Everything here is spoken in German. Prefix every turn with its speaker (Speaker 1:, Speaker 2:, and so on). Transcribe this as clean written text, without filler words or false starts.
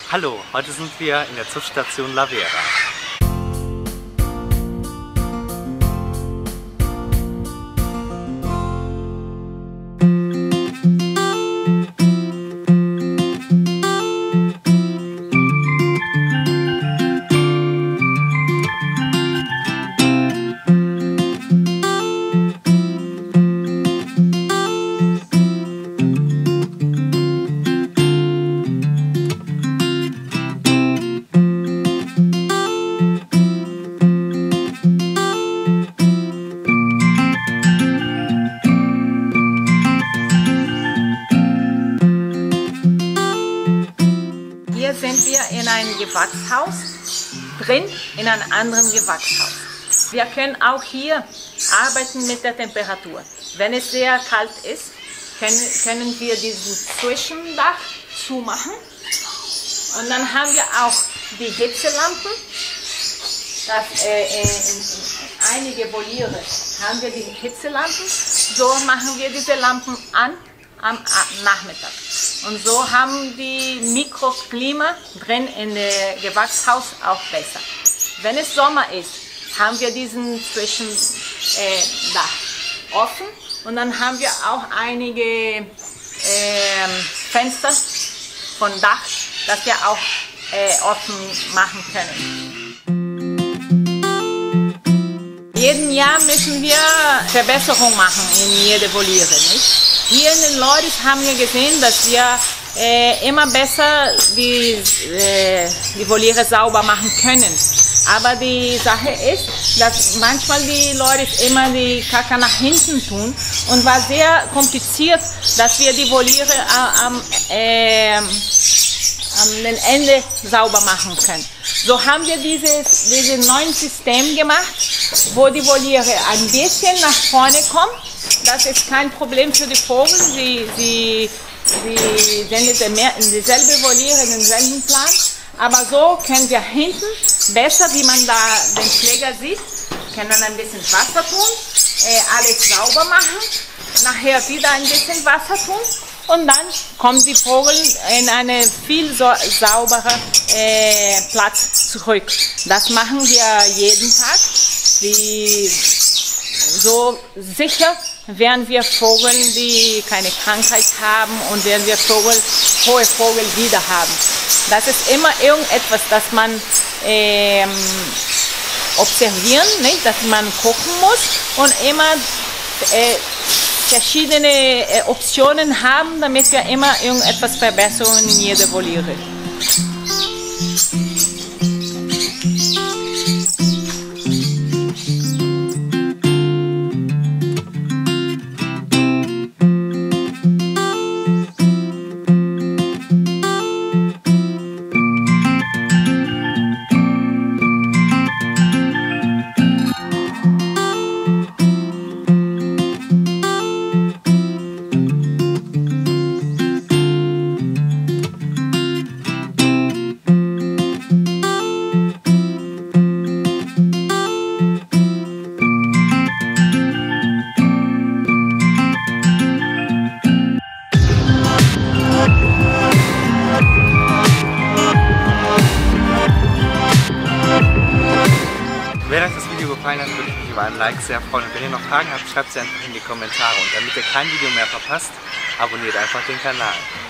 Speaker 1: Hallo, heute sind wir in der Zuftstation La Vera.
Speaker 2: Hier sind wir in einem Gewächshaus, drin in einem anderen Gewächshaus. Wir können auch hier arbeiten mit der Temperatur. Wenn es sehr kalt ist, können wir diesen Zwischendach zumachen. Und dann haben wir auch die Hitzelampen. In einige Voliere haben wir die Hitzelampen. So machen wir diese Lampen an am Nachmittag. Und so haben die Mikroklima drin in dem Gewächshaus auch besser. Wenn es Sommer ist, haben wir diesen Zwischendach offen und dann haben wir auch einige Fenster von Dach, das wir auch offen machen können. Jeden Jahr müssen wir Verbesserungen machen in jeder Voliere, nicht? Hier in den Loris haben wir gesehen, dass wir immer besser die Voliere sauber machen können. Aber die Sache ist, dass manchmal die Loris immer die Kacke nach hinten tun und war sehr kompliziert, dass wir die Voliere am Ende sauber machen können. So haben wir dieses neue System gemacht, wo die Voliere ein bisschen nach vorne kommen. Das ist kein Problem für die Vögel. Sie sind in dieselbe Voliere, in denselben Plan. Aber so können wir hinten besser, wie man da den Schläger sieht, können wir ein bisschen Wasser tun, alles sauber machen, nachher wieder ein bisschen Wasser tun und dann kommen die Vögel in einen viel sauberen Platz zurück. Das machen wir jeden Tag. So sicher werden wir Vögel, die keine Krankheit haben und werden wir hohe Vögel wieder haben. Das ist immer irgendetwas, das man observieren, nicht? Dass man gucken muss und immer verschiedene Optionen haben, damit wir immer irgendetwas verbessern in jeder Voliere.
Speaker 1: Wenn euch das Video gefallen hat, würde ich mich über ein Like sehr freuen. Und wenn ihr noch Fragen habt, schreibt sie einfach in die Kommentare. Und damit ihr kein Video mehr verpasst, abonniert einfach den Kanal.